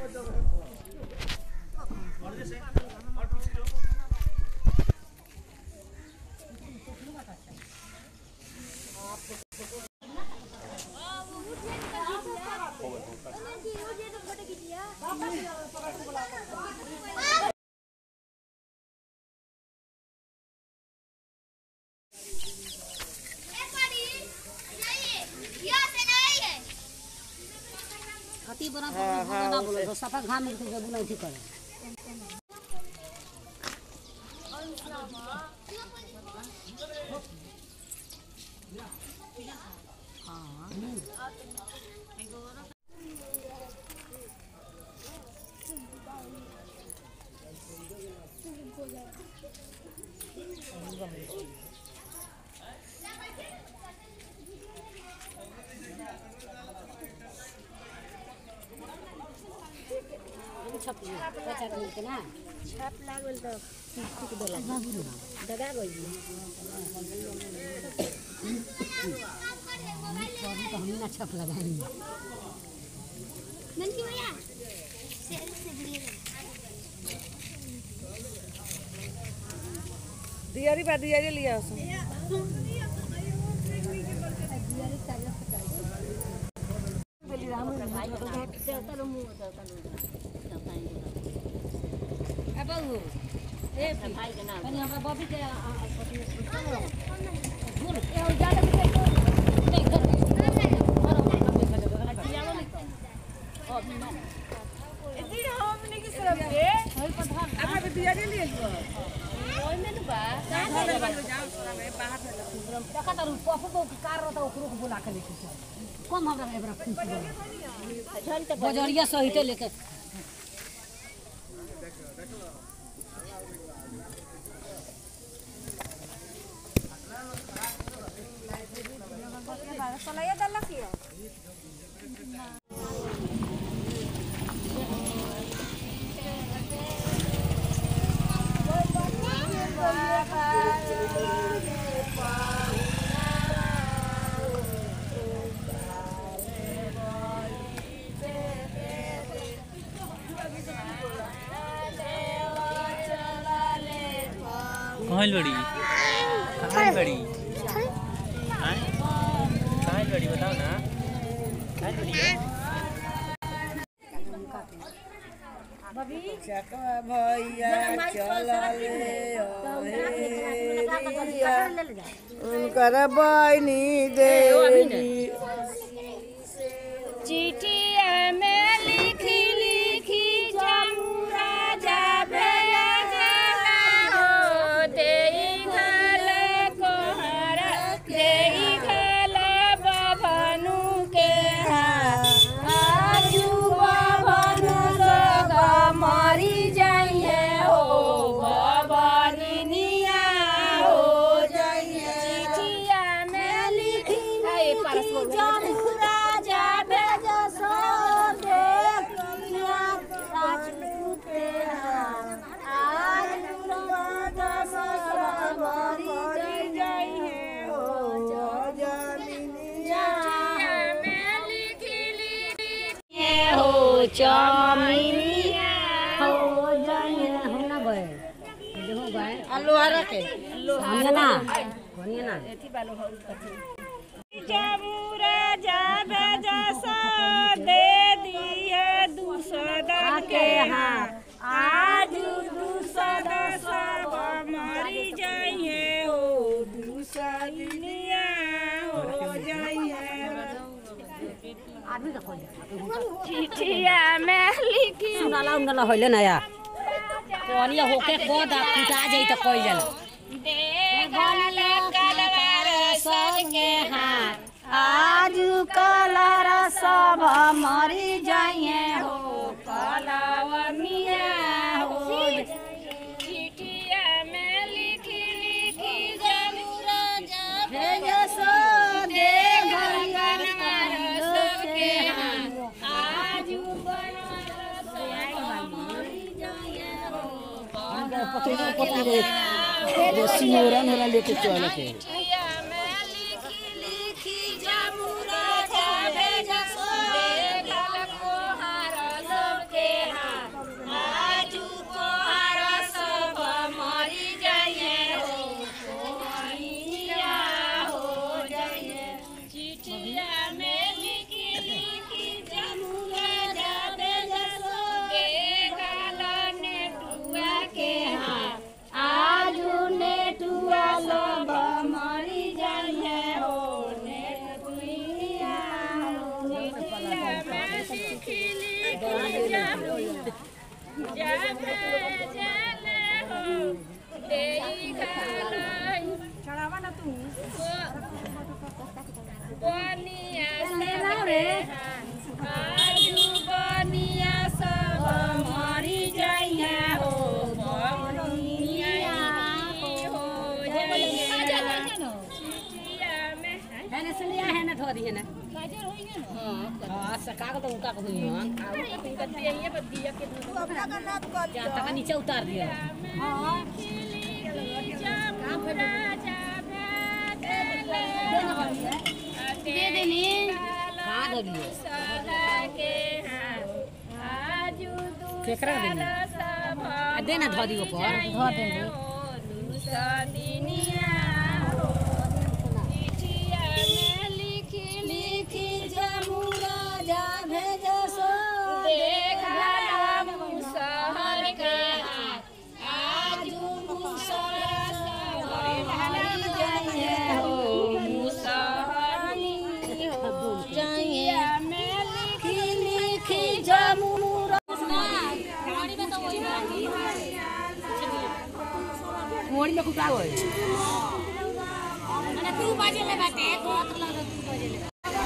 खती बना ना बोलो तो सफा घाम में तो बुलाई थी करे छाप के ना छाप लागल तो ठीक देला दगा गई तो हम ना छाप लगाएंगे नंदी भैया दियारी बा दियारी लिया उसने दियारी चाहिए बोली राम बाबू ए भाई के नाम कनी हमरा बॉबी के भूल ए ज्यादा नहीं कर एती हमने की सरब के हमरा दिया ले लियो ओइ में न बा जाओ तोरा में बाहर देखा त पप्पू को कार रहता ओकरो को बुला के लेके कम हमरा एबरा खुश बजरिया सहित लेके सलाया दला कियो कहाँ लड़ी कहाँ लड़ी कहाँ लड़ी बताओ ना कहाँ लड़ी भैया चल उनकर बहनी दे चिठिया में लिखी लिखी जमुरा जाबे आलू हरा के ना ना एथी बालो हो जमुरा जाबे जसो दे दिए दूसरा के हाथ आज दूसरा सब मरी जाइए हो दूसरिया हो जाइए आदमी का कोई चिठिया में लिखी सुनाला उनला होइले ना या कोनिया होके कोदा कुटा जाई त कोई जाला दे गले कलर सबके हाथ आज कलर सब मरी जाइए हो कलवनिया हो चिठिया में लिखी लिखी जमुरा जाबे जसो दे कलर सबके हाथ आज बनारस मरी जाइए हो पति जो सिंगोरा मेरा लेके चले के चिठिया में लिखी लिखी जमुरा जाबे जसो दे कलर सबके चढ़ावा ना तू बनिया रे आजू बनिया सब मरी जाइए हो बनिया हो जाइए है ना सलिया है ना थोड़ी है ना हां सका को तो उनका को हुई हां इनका ये बदिया के तू अपना का नाप कर जा तक नीचे उतार दिया हां दे देनी कहां धरिए केकरा देनी आ देना धो दियो पर धो देंगे मोड़ी में कुका होय अरे तू बाजे ले बाटे तो लगा तू बाजे ले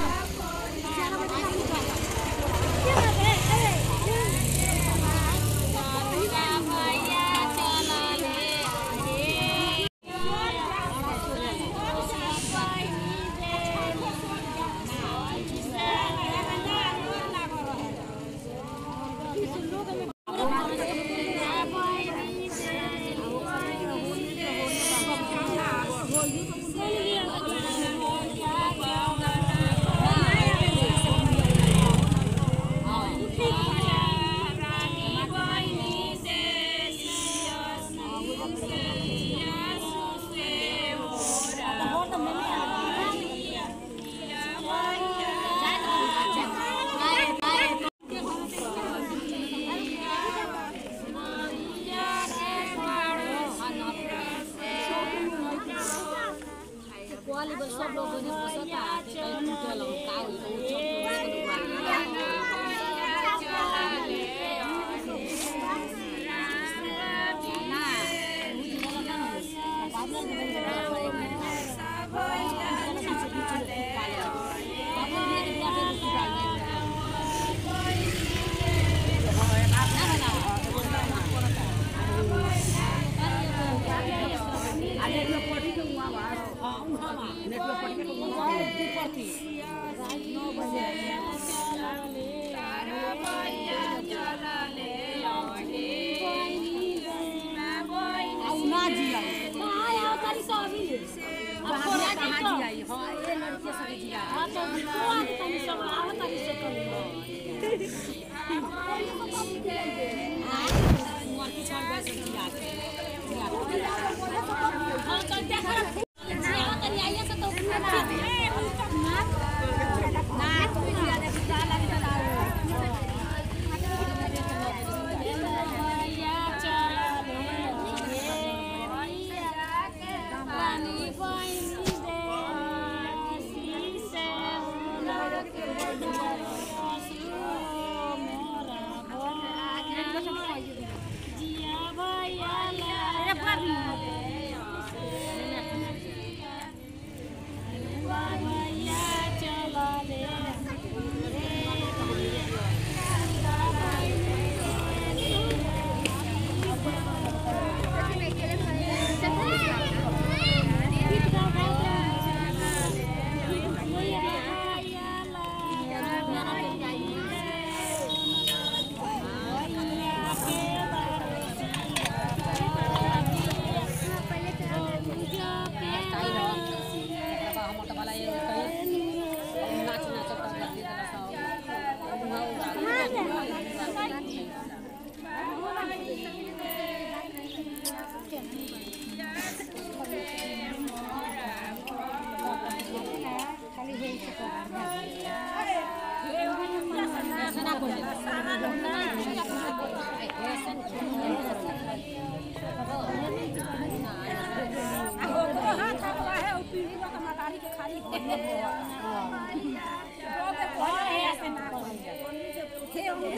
सब लोग ने बसता ते कहीं चलो का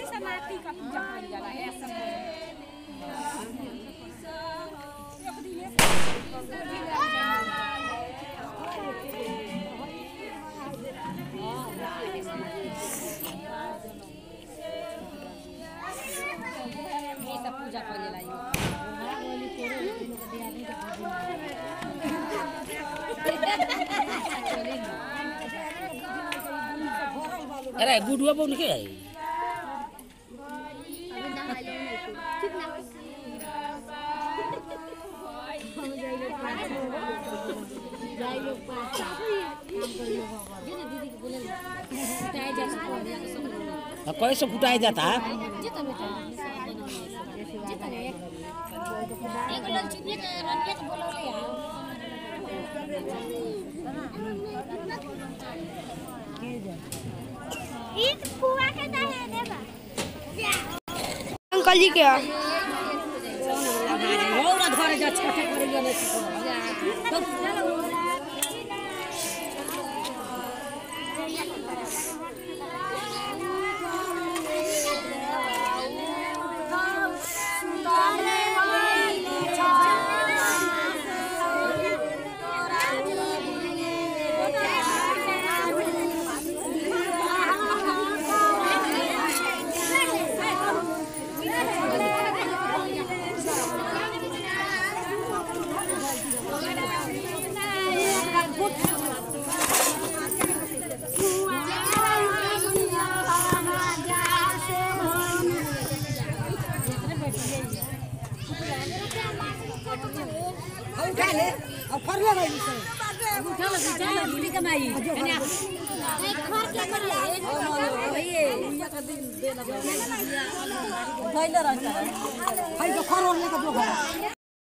समाधि का पूजा करी जाला है सब पूजा करे लाई अरे गुडुआ बोल के आई कैसे कुटाया जाता है अंकल जी क्या उठा ले अब कर ले भाई से उठा ले चल बुली कमाई खर के कर ले ये का दिन दे लगा भाई ले रहता है भाई तो खर और ले के दो